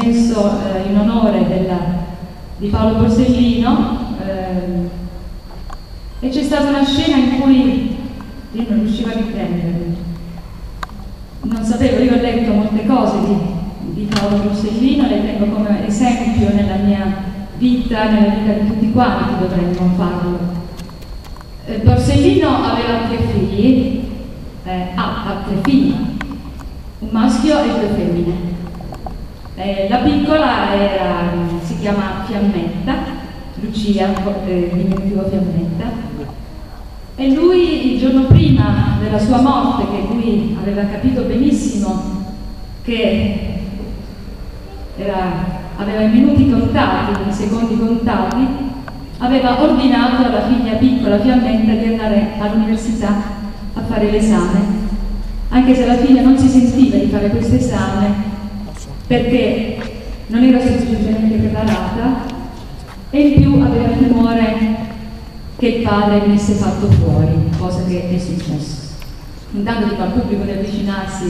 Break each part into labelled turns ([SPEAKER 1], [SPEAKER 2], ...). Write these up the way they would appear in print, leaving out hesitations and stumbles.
[SPEAKER 1] messo in onore di Paolo Borsellino, e c'è stata una scena in cui io non riuscivo a riprendermi. Non sapevo, io ho letto molte cose di Paolo Borsellino, le tengo come esempio nella mia vita, nella vita di tutti quanti dovremmo farlo. Borsellino aveva 3 figli, ha 3 figli, un maschio e 2 femmine. La piccola si chiama Fiammetta, Lucia, diminutivo Fiammetta, e lui il giorno prima della sua morte, che lui aveva capito benissimo che aveva i minuti contati, i secondi contati, aveva ordinato alla figlia piccola Fiammetta di andare all'università a fare l'esame, anche se la figlia non si sentiva di fare questo esame perché non era sufficientemente preparata e in più aveva timore che il padre venisse fatto fuori, cosa che è successo. Intanto dico al pubblico di avvicinarsi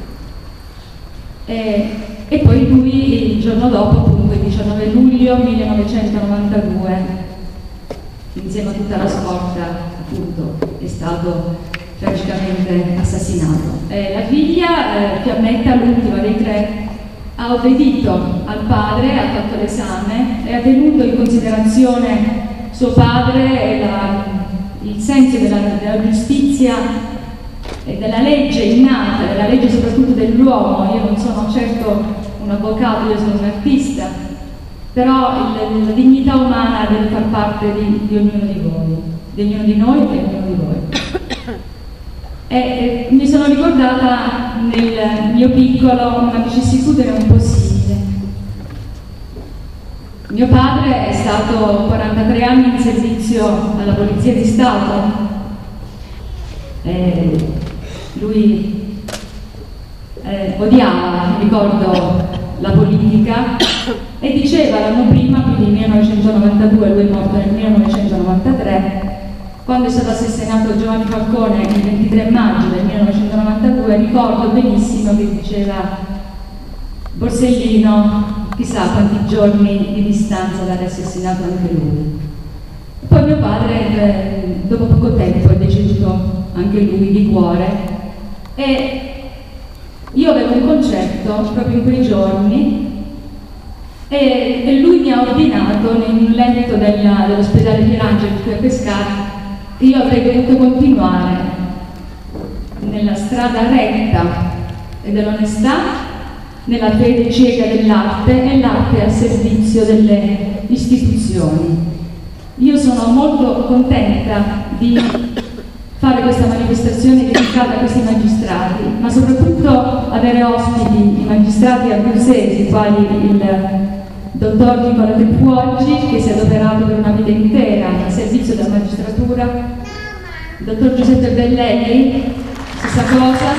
[SPEAKER 1] e poi lui il giorno dopo, appunto il 19 luglio 1992, insieme a tutta la scorta, appunto, è stato tragicamente assassinato. La figlia, Fiammetta, l'ultima dei 3, ha obbedito al padre, ha fatto l'esame e ha tenuto in considerazione suo padre e il senso della giustizia e della legge innata, della legge soprattutto dell'uomo. Io non sono certo un avvocato, io sono un artista, però la dignità umana deve far parte di ognuno di voi, di ognuno di noi e di ognuno di voi. E mi sono ricordata nel mio piccolo una vicissitudine un po' simile. Mio padre è stato 43 anni in servizio alla Polizia di Stato. Lui odiava, ricordo, la politica e diceva l'anno prima, quindi nel 1992, lui è morto nel 1993, quando è stato assassinato Giovanni Falcone il 23 maggio del 1992, ricordo benissimo che diceva: Borsellino, chissà quanti giorni di distanza dall'essere assassinato anche lui. Poi mio padre, dopo poco tempo, è deceduto anche lui di cuore e io avevo un concerto proprio in quei giorni e lui mi ha ordinato in un letto dell'ospedale Pierangeli qui a Pescara che io avrei dovuto continuare nella strada retta e dell'onestà, nella fede cieca dell'arte e l'arte al servizio delle istituzioni. Io sono molto contenta di fare questa manifestazione dedicata a questi magistrati, ma soprattutto avere ospiti i magistrati abruzzesi, quali il dottor Nicola Treppuoggi, che si è adoperato per una vita intera al servizio della magistratura, il dottor Giuseppe Bellelli, stessa cosa,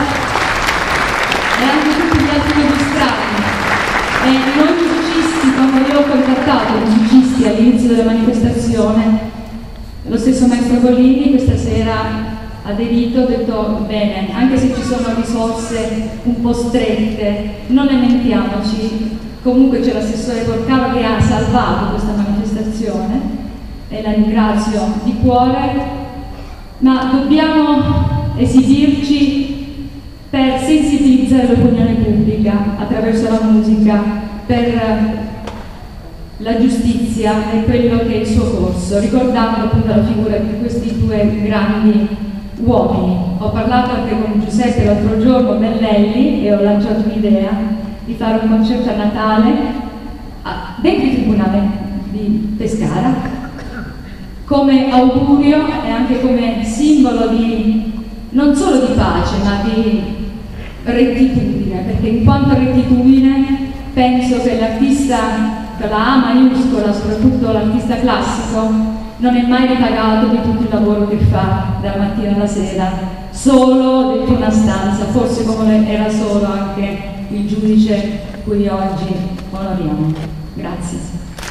[SPEAKER 1] e anche tutti gli altri magistrati. E noi musicisti, quando io ho contattato i musicisti all'inizio della manifestazione, lo stesso maestro Golini questa sera ha aderito, ha detto: bene, anche se ci sono risorse un po' strette, non lamentiamoci, comunque c'è l'assessore Porcaro che ha salvato questa manifestazione e la ringrazio di cuore, ma dobbiamo esibirci per sensibilizzare l'opinione pubblica attraverso la musica, per la giustizia e quello che è il suo corso, ricordando appunto la figura di questi 2 grandi uomini. Ho parlato anche con Giuseppe l'altro giorno, Bellelli, e ho lanciato l'idea di fare un concerto a Natale dentro il Tribunale di Pescara, come augurio e anche come simbolo di non solo di pace, ma di rettitudine, perché in quanto a rettitudine penso che l'artista con la A maiuscola, soprattutto l'artista classico, non è mai ripagato di tutto il lavoro che fa dalla mattina alla sera, solo dentro una stanza, forse come era solo anche il giudice cui oggi onoriamo. Grazie.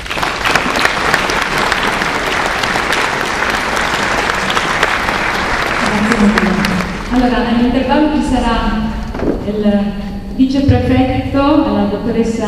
[SPEAKER 1] Allora, nell'intervallo ci sarà il viceprefetto, la dottoressa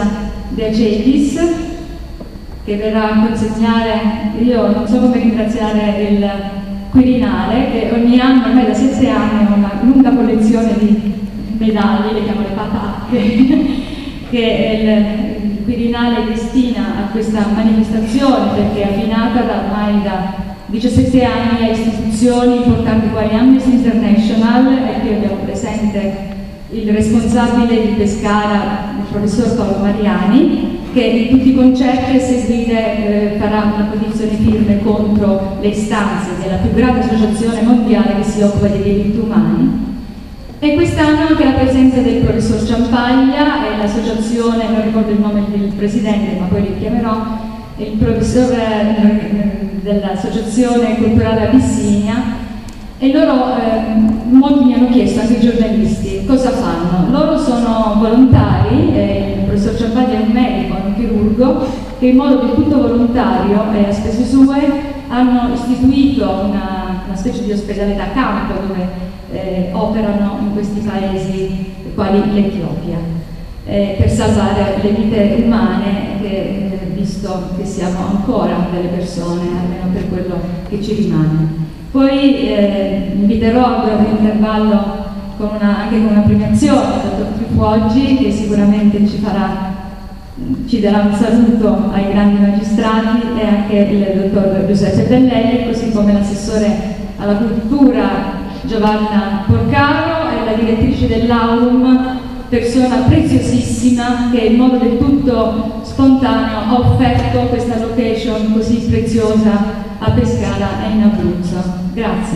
[SPEAKER 1] De Agelis, che verrà a consegnare, io non so come ringraziare il Quirinale, che ogni anno, ormai da 7 anni, ha una lunga collezione di medaglie, le chiamo le patacche, che il Quirinale destina a questa manifestazione, perché è affinata ormai da 17 anni a istituzioni importanti quali Amnesty International, e qui abbiamo presente il responsabile di Pescara, il professor Paolo Mariani, che in tutti i concerti a seguire farà una posizione firme contro le istanze della più grande associazione mondiale che si occupa dei diritti umani. E quest'anno anche la presenza del professor Ciampaglia e l'associazione, non ricordo il nome del presidente ma poi li chiamerò, il professore dell'Associazione Culturale Abissinia, e loro, molti mi hanno chiesto, anche i giornalisti, cosa fanno. Loro sono volontari, il professor Ciampaglia è un medico, è un chirurgo, che in modo del tutto volontario e a spese sue hanno istituito una specie di ospedale da campo dove operano in questi paesi quali l'Etiopia, per salvare le vite umane, visto che siamo ancora delle persone, almeno per quello che ci rimane. Poi inviterò a un intervallo anche con una premiazione del dottor Trifuggi, che sicuramente ci darà un saluto ai grandi magistrati, e anche il dottor Giuseppe Bellelli, così come l'assessore alla cultura Giovanna Porcaro e la direttrice dell'Aurum, persona preziosissima che in modo del tutto spontaneo ha offerto questa location così preziosa a Pescara e in Abruzzo. Grazie.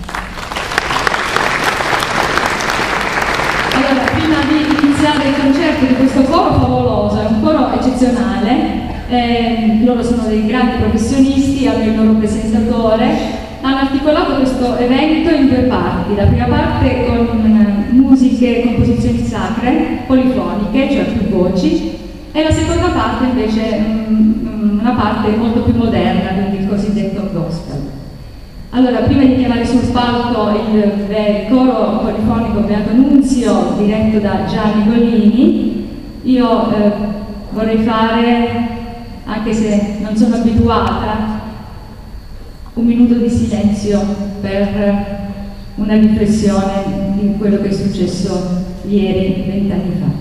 [SPEAKER 1] Allora, prima di iniziare il concerto di questo coro favoloso, è un coro eccezionale, loro sono dei grandi professionisti, hanno il loro presentatore, hanno articolato questo evento in 2 parti. La prima parte con musiche e composizioni sacre, polifoniche, cioè più voci, e la seconda parte invece una parte molto più moderna, quindi il cosiddetto gospel. Allora, prima di chiamare sul palco il coro polifonico Beato Nunzio, diretto da Gianni Golini, io vorrei fare, anche se non sono abituata, un minuto di silenzio per una riflessione di quello che è successo ieri, 20 anni fa.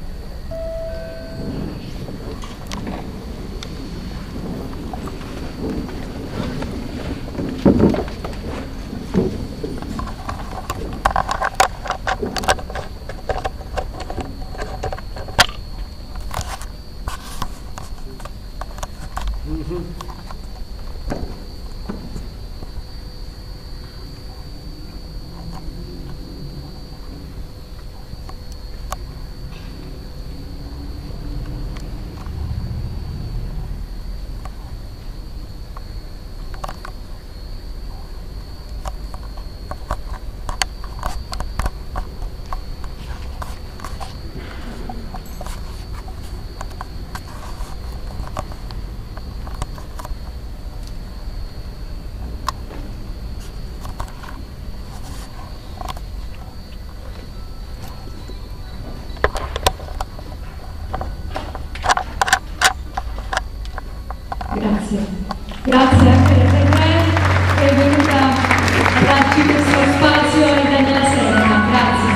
[SPEAKER 1] Grazie. Grazie anche per me che è venuta a darci questo spazio e Daniela Serena. Grazie.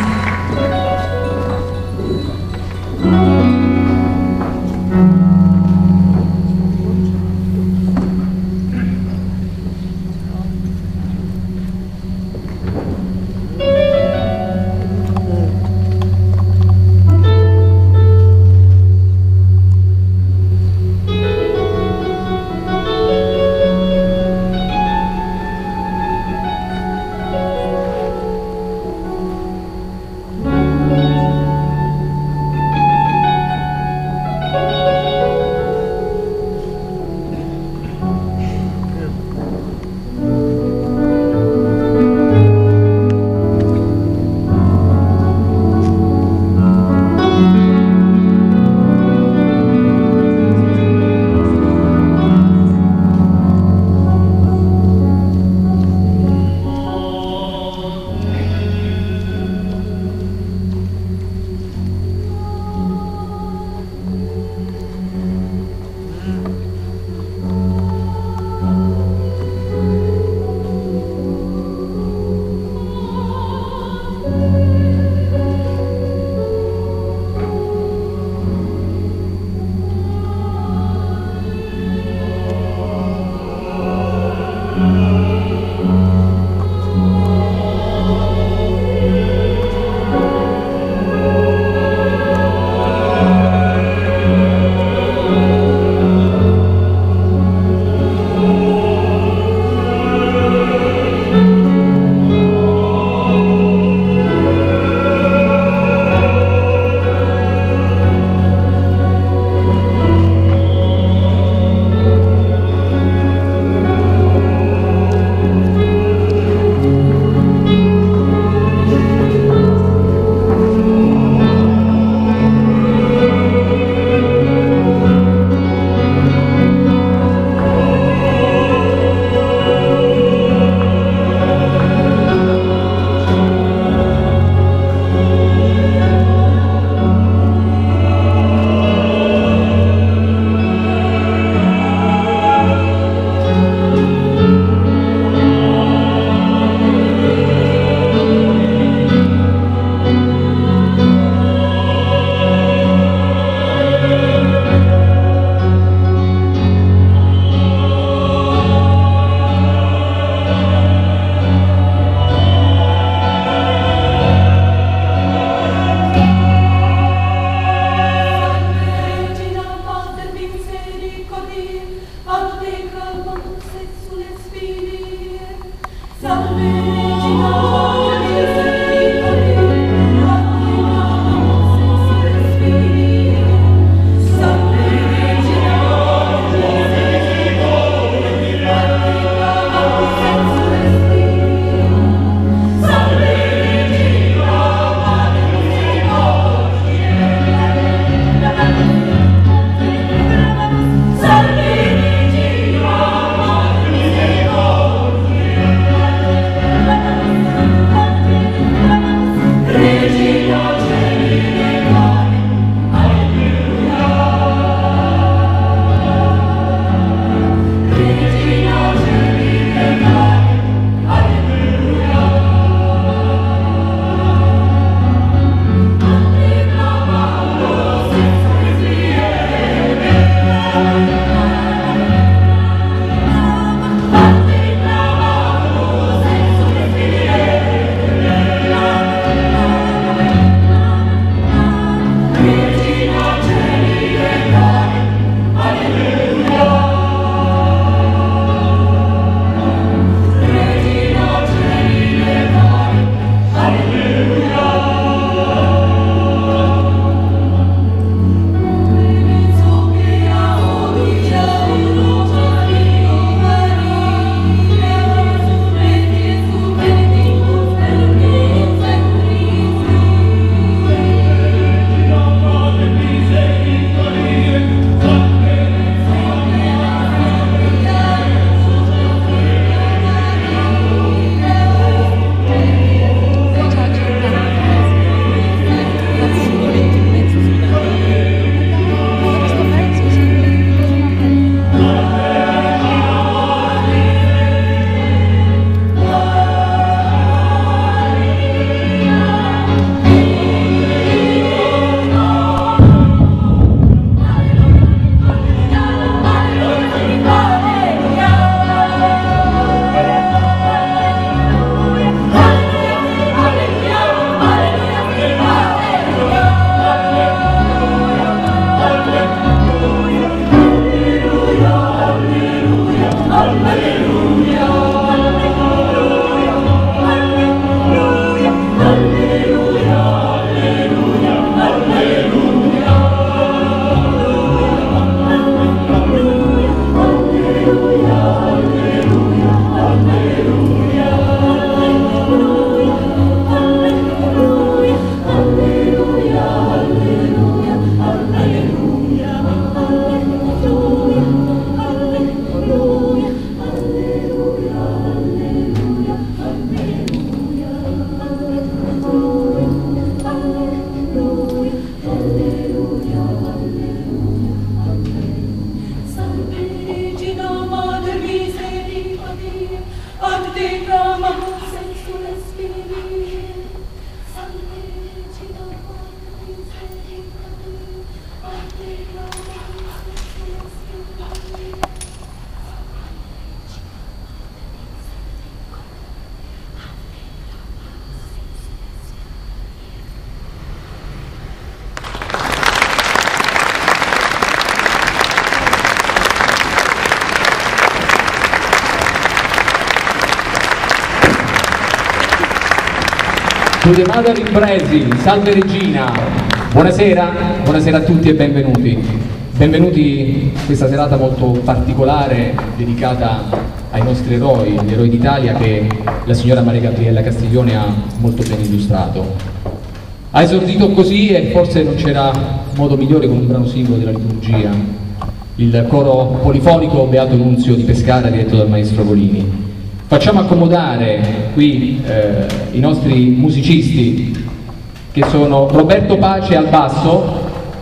[SPEAKER 2] To the Mother in Brazil, salve regina, buonasera a tutti e benvenuti. Benvenuti a questa serata molto particolare dedicata ai nostri eroi, gli eroi d'Italia che la signora Maria Gabriella Castiglione ha molto ben illustrato. Ha esordito così e forse non c'era modo migliore con un brano singolo della liturgia, il coro polifonico Beato Nunzio di Pescara diretto dal maestro Golini. Facciamo accomodare qui i nostri musicisti che sono Roberto Pace al basso,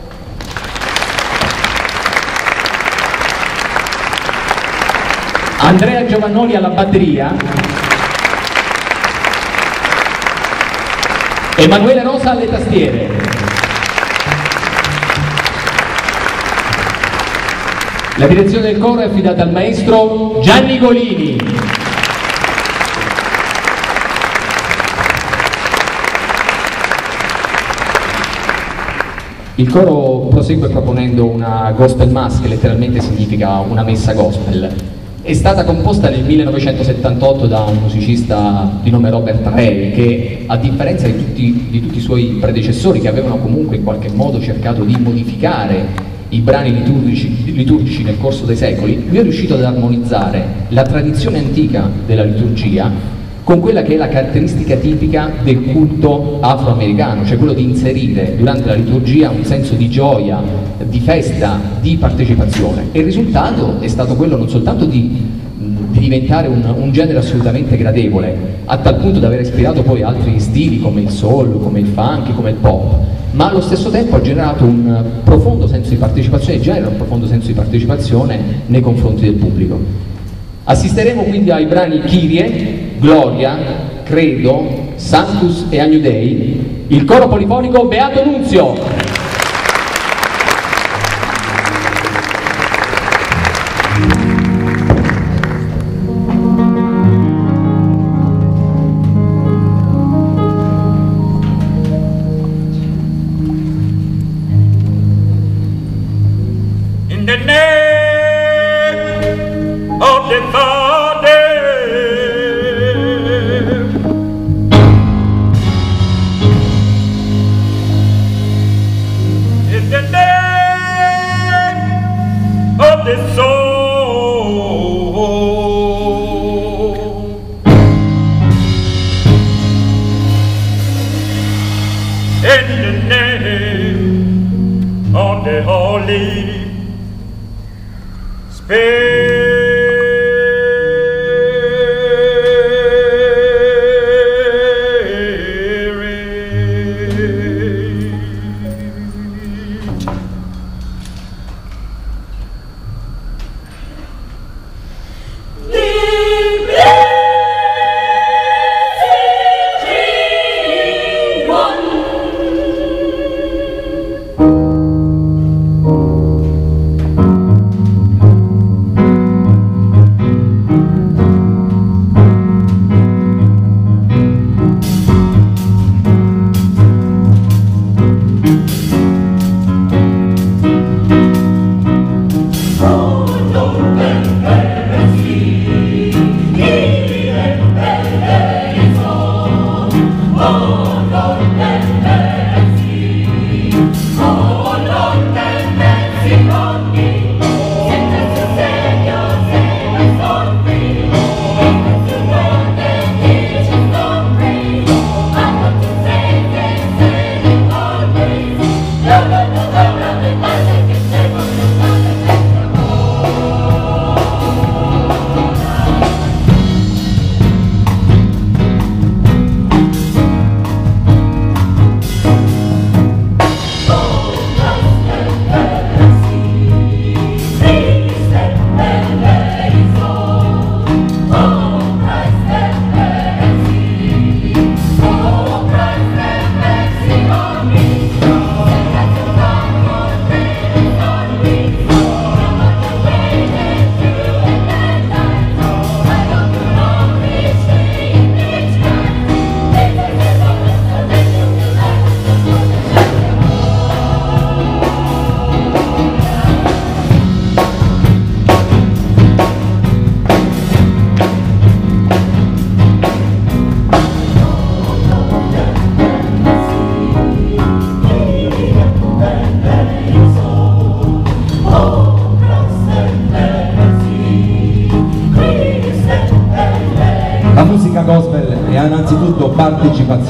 [SPEAKER 2] Andrea Giovannoli alla batteria, Emanuele Rosa alle tastiere. La direzione del coro è affidata al maestro Gianni Golini. Il coro prosegue proponendo una gospel mass, che letteralmente significa una messa gospel. È stata composta nel 1978 da un musicista di nome Robert Ray che, a differenza di tutti i suoi predecessori che avevano comunque in qualche modo cercato di modificare i brani liturgici nel corso dei secoli, lui è riuscito ad armonizzare la tradizione antica della liturgia con quella che è la caratteristica tipica del culto afroamericano, cioè quello di inserire durante la liturgia un senso di gioia, di festa, di partecipazione. E il risultato è stato quello non soltanto di diventare un genere assolutamente gradevole, a tal punto da aver ispirato poi altri stili come il soul, come il funk, come il pop, ma allo stesso tempo ha generato un profondo senso di partecipazione, genera un profondo senso di partecipazione nei confronti del pubblico. Assisteremo quindi ai brani Kyrie, Gloria, Credo, Sanctus e Agnus Dei, il coro polifonico Beato Nunzio.
[SPEAKER 3] In the name of the Father, in the name of the soul, in the name of the Holy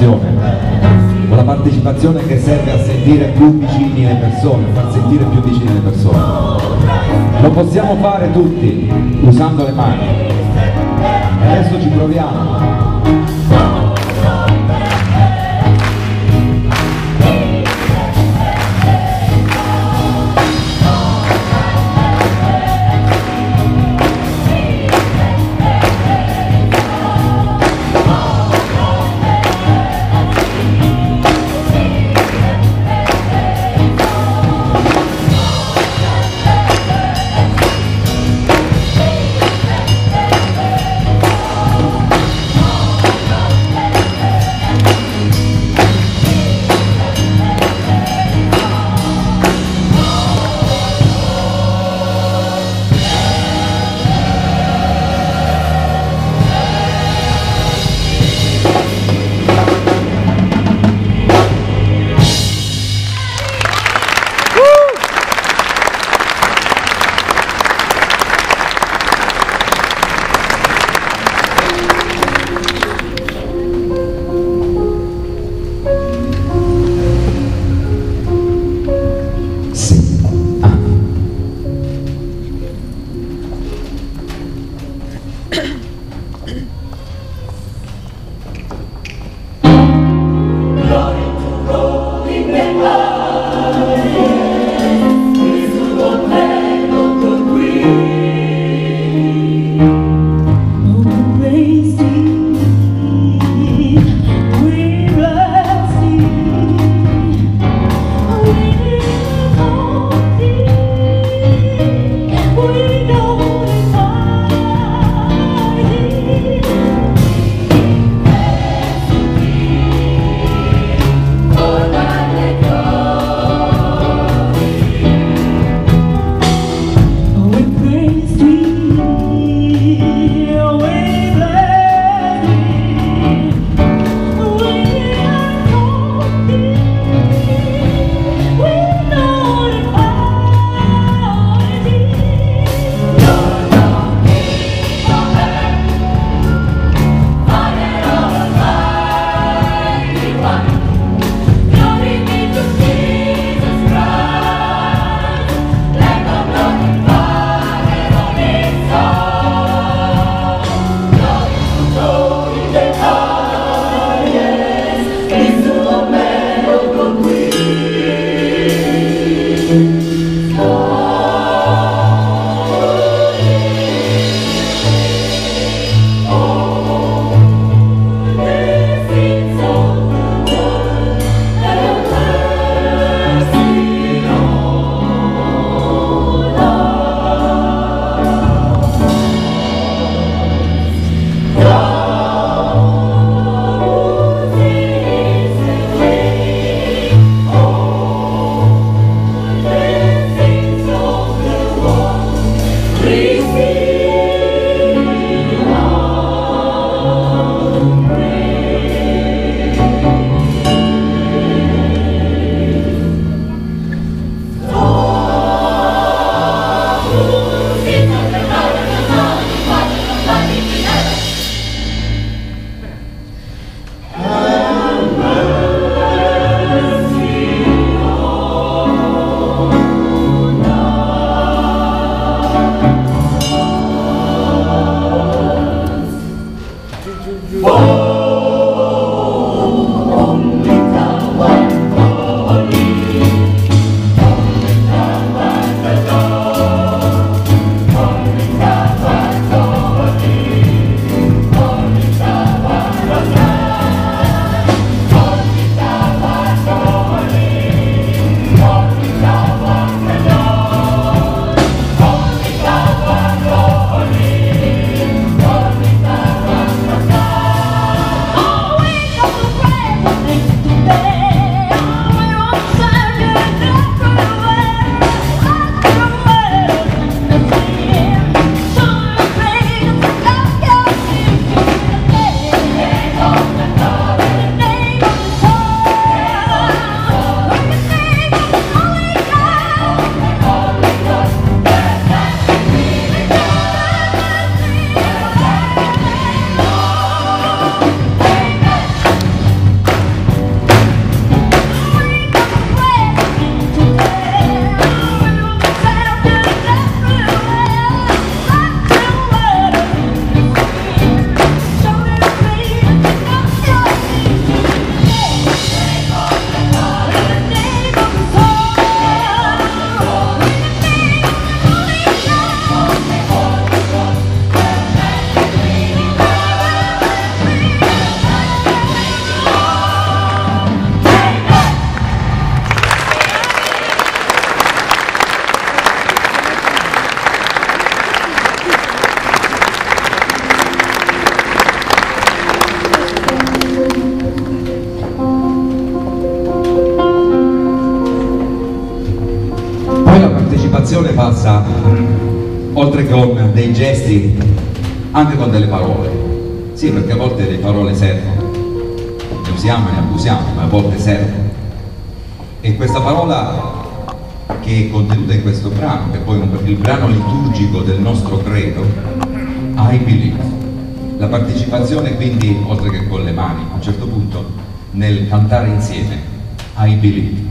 [SPEAKER 4] partecipazione che serve a sentire più vicini le persone, a far sentire più vicine le persone. Lo possiamo fare tutti usando le mani. E adesso ci proviamo. canzone passa, oltre che con dei gesti, anche con delle parole. Sì, perché a volte le parole servono, ne usiamo e ne abusiamo, ma a volte servono. E questa parola che è contenuta in questo brano, che poi è il brano liturgico del nostro credo, I believe. La partecipazione quindi, oltre che con le mani, a un certo punto, nel cantare insieme, I believe.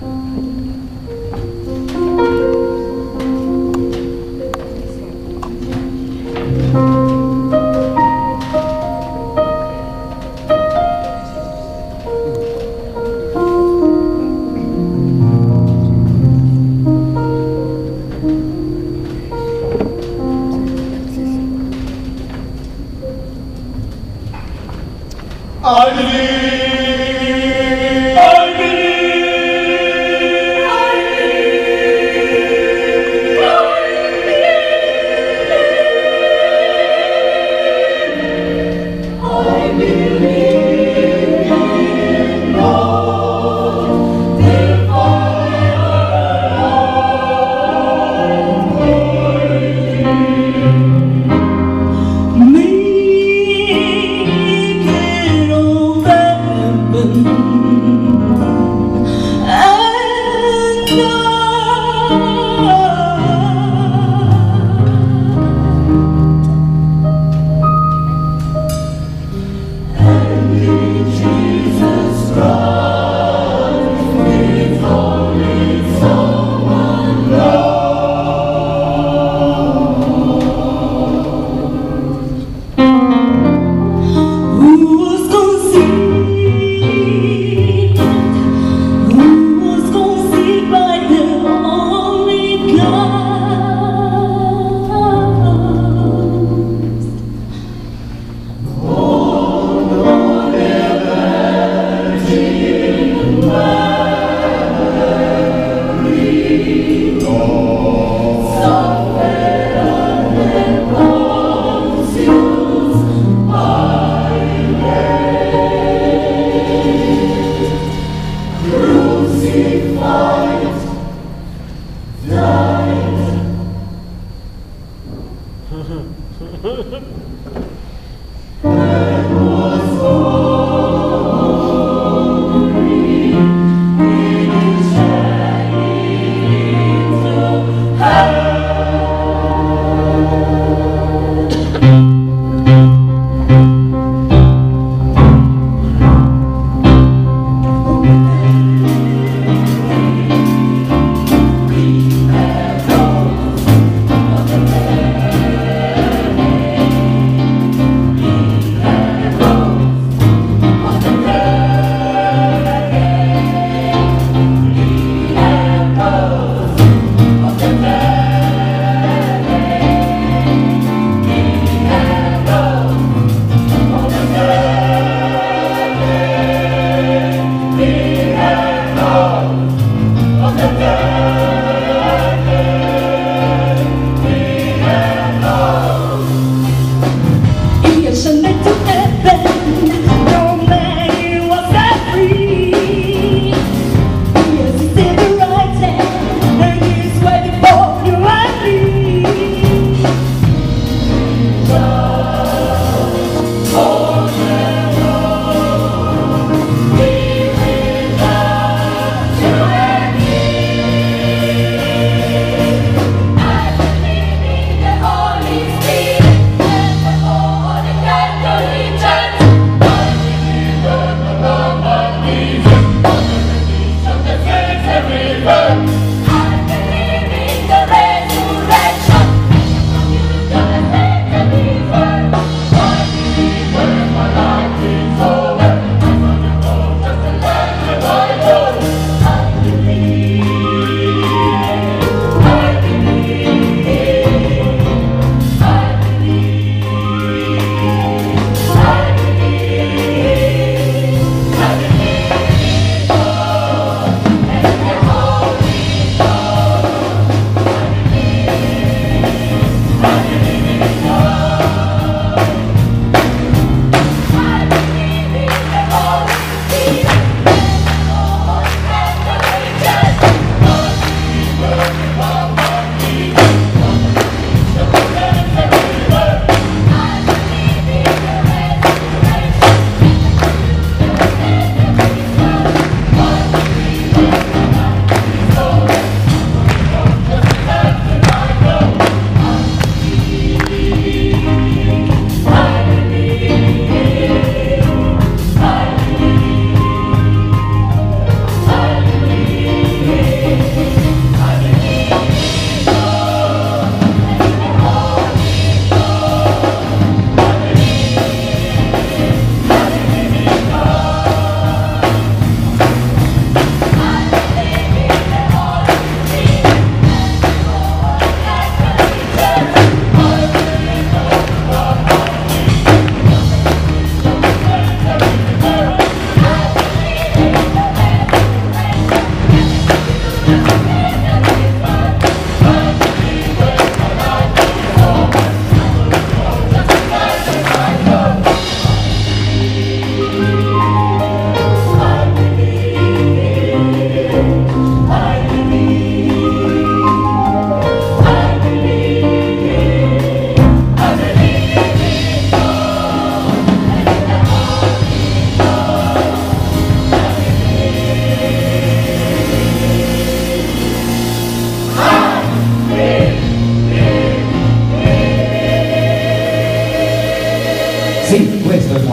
[SPEAKER 3] I believe.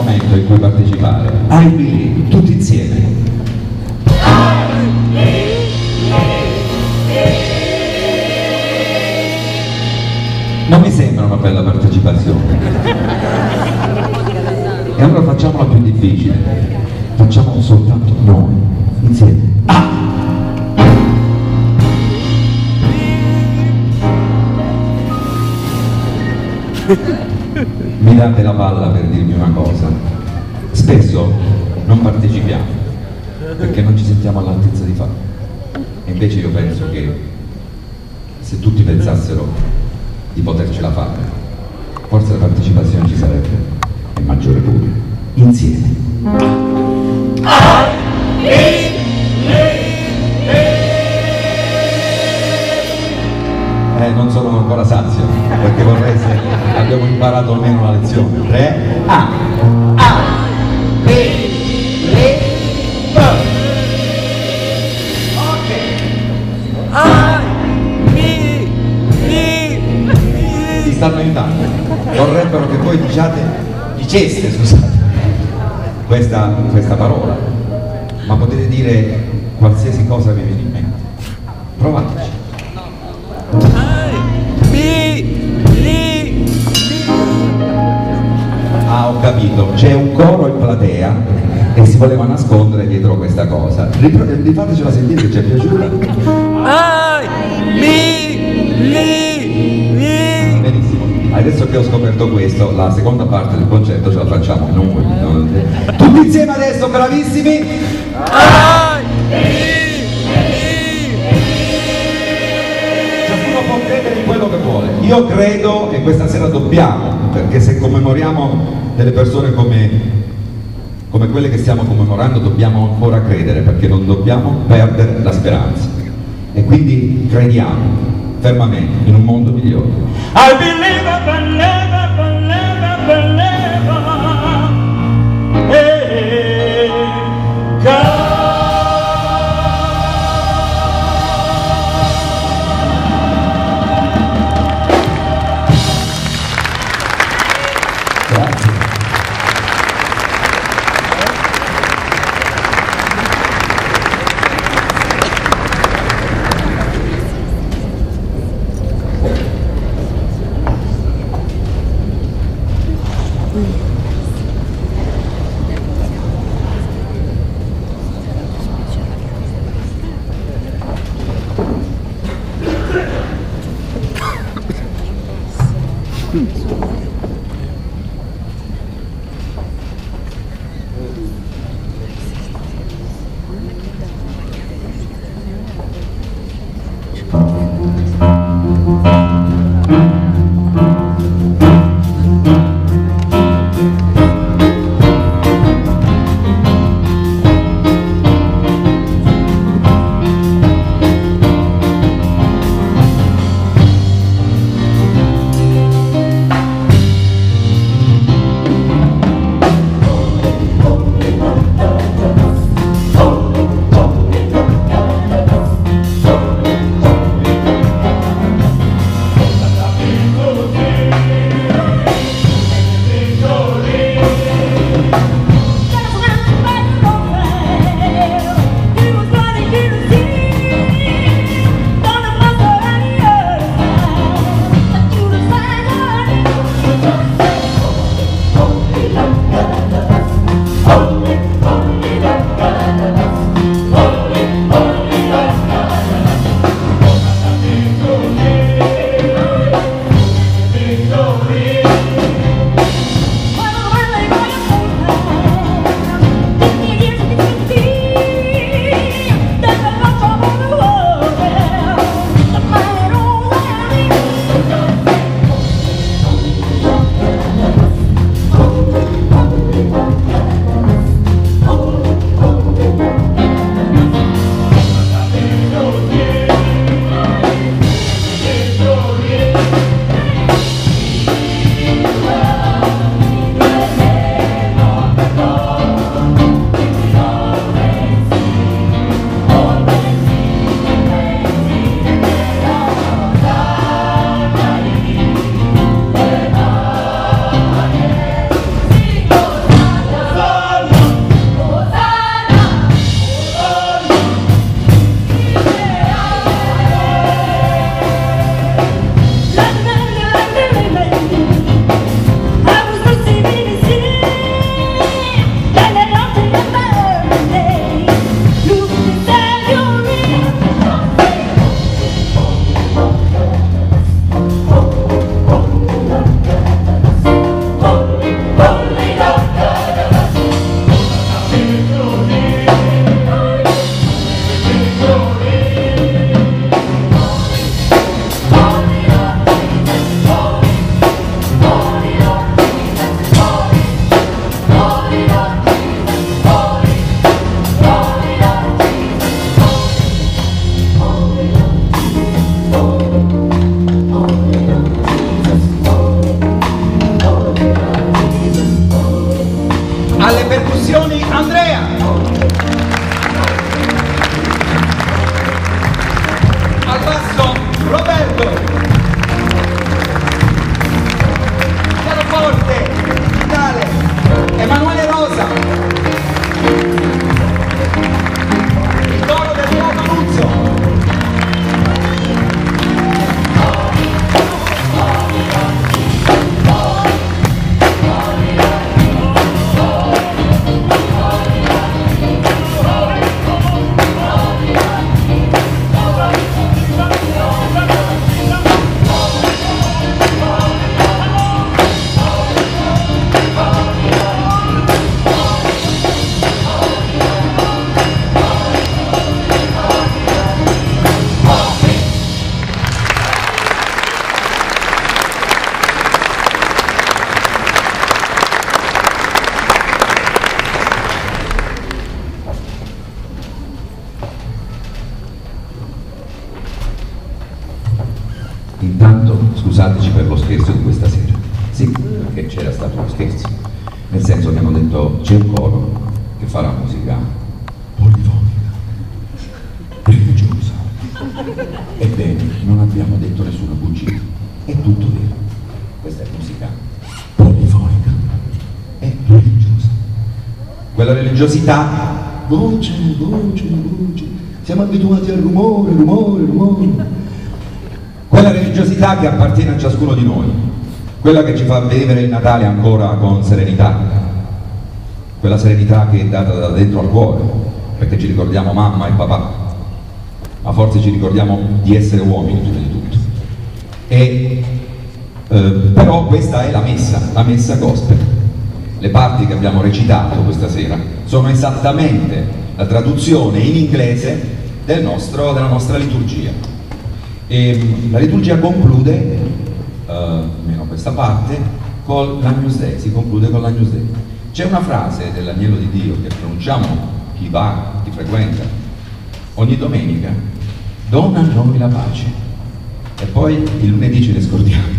[SPEAKER 4] momento in cui partecipare. I Believe, tutti insieme. Non mi sembra una bella partecipazione. E allora facciamola più difficile. Facciamolo soltanto noi, insieme. Mi date la palla per dirmi una cosa. Spesso non partecipiamo perché non ci sentiamo all'altezza di farlo. E invece io penso che se tutti pensassero di potercela fare, forse la partecipazione ci sarebbe, e maggiore pure, insieme. Non sono ancora sazio, perché vorrei se abbiamo imparato almeno la lezione. 3, A, B, ti stanno aiutando. Vorrebbero che voi diceste, scusate, questa parola, ma potete dire qualsiasi cosa vi viene in mente. Provateci. Ah, ho capito, c'è un coro in platea e si voleva nascondere dietro questa cosa. Rifatecela sentire che ci è piaciuta. Benissimo, adesso che ho scoperto questo, la seconda parte del concerto ce la facciamo noi. Tutti insieme adesso, bravissimi! Può credere in quello che vuole. Io credo, e questa sera dobbiamo, perché se commemoriamo delle persone come quelle che stiamo commemorando, dobbiamo ancora credere, perché non dobbiamo perdere la speranza. E quindi crediamo fermamente in un mondo migliore.
[SPEAKER 3] I believe, I believe, I believe, I believe. Hey, God.
[SPEAKER 4] intanto scusateci per lo scherzo di questa sera. Sì, perché c'era stato uno scherzo, nel senso che hanno detto c'è un coro che farà musica polifonica, religiosa. Ebbene, non abbiamo detto nessuna bugia, è tutto vero. Questa è musica polifonica e religiosa. Quella religiosità, voce, voce, voce, siamo abituati al rumore, rumore, rumore. Quella religiosità che appartiene a ciascuno di noi, quella che ci fa vivere il Natale ancora con serenità, quella serenità che è data da dentro al cuore, perché ci ricordiamo mamma e papà, ma forse ci ricordiamo di essere uomini prima di tutto. Però questa è la messa gospel. Le parti che abbiamo recitato questa sera sono esattamente la traduzione in inglese della nostra liturgia. E la liturgia conclude, almeno questa parte, con l'Agnus Dei, si conclude con l'Agnus Dei. C'è una frase dell'Agnello di Dio che pronunciamo chi va, chi frequenta, ogni domenica: dona a noi la pace. E poi il lunedì ce ne scordiamo.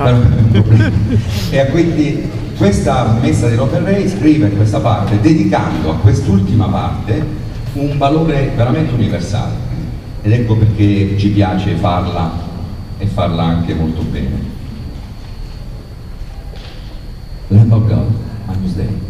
[SPEAKER 4] E quindi questa messa di Robert Ray scrive questa parte dedicando a quest'ultima parte un valore veramente universale, ed ecco perché ci piace farla e farla anche molto bene. Lamb of God, Agnus Dei.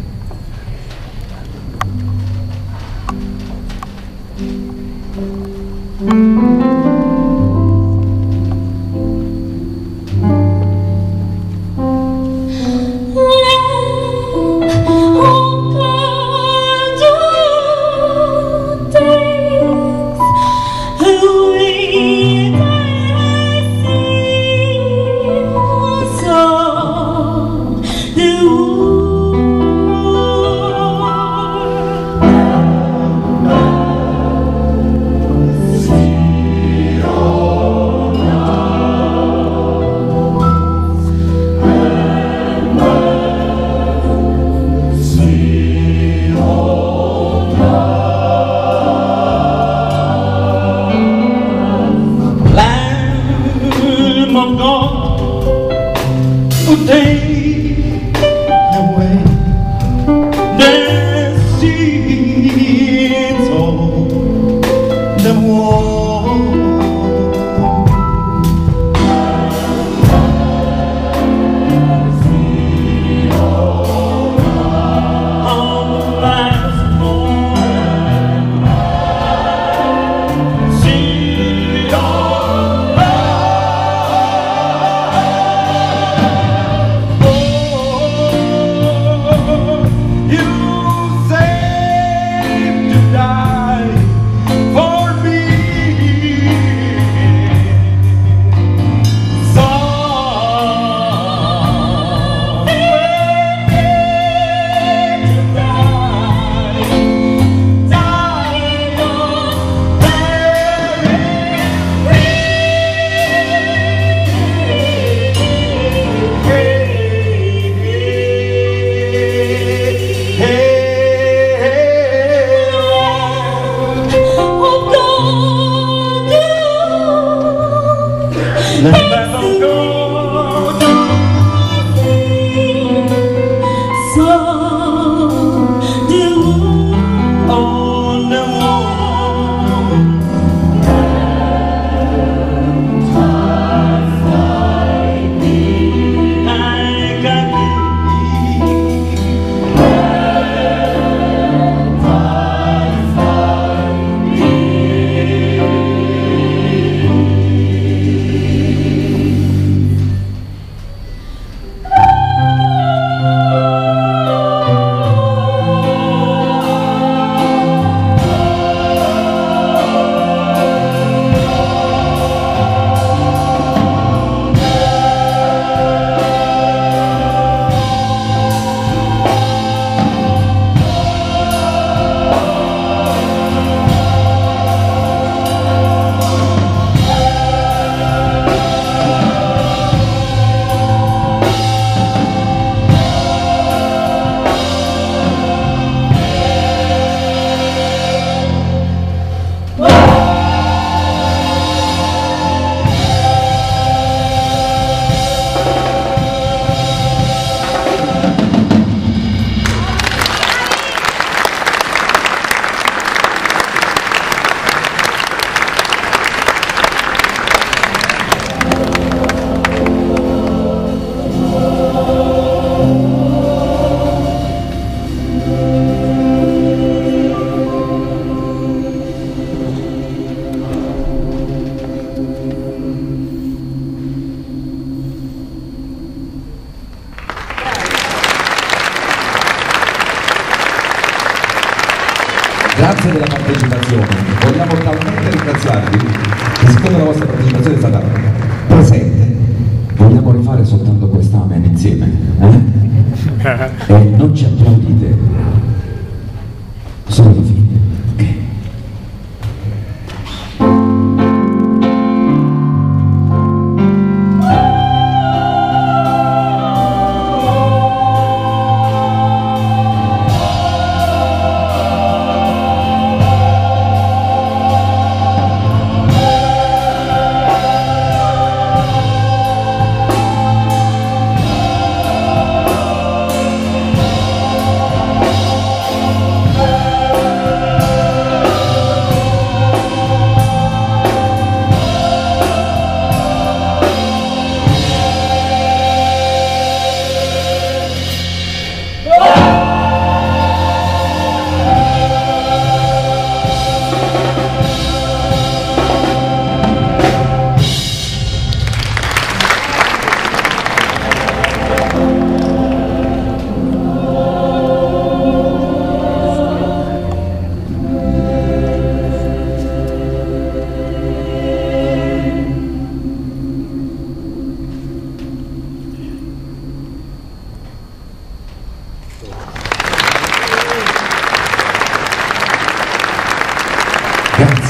[SPEAKER 4] Grazie della partecipazione, vogliamo talmente ringraziarvi che siccome la vostra partecipazione è stata presente, vogliamo rifare soltanto quest'amen insieme, E non ci applaudite, solo alla fine, ok? Grazie.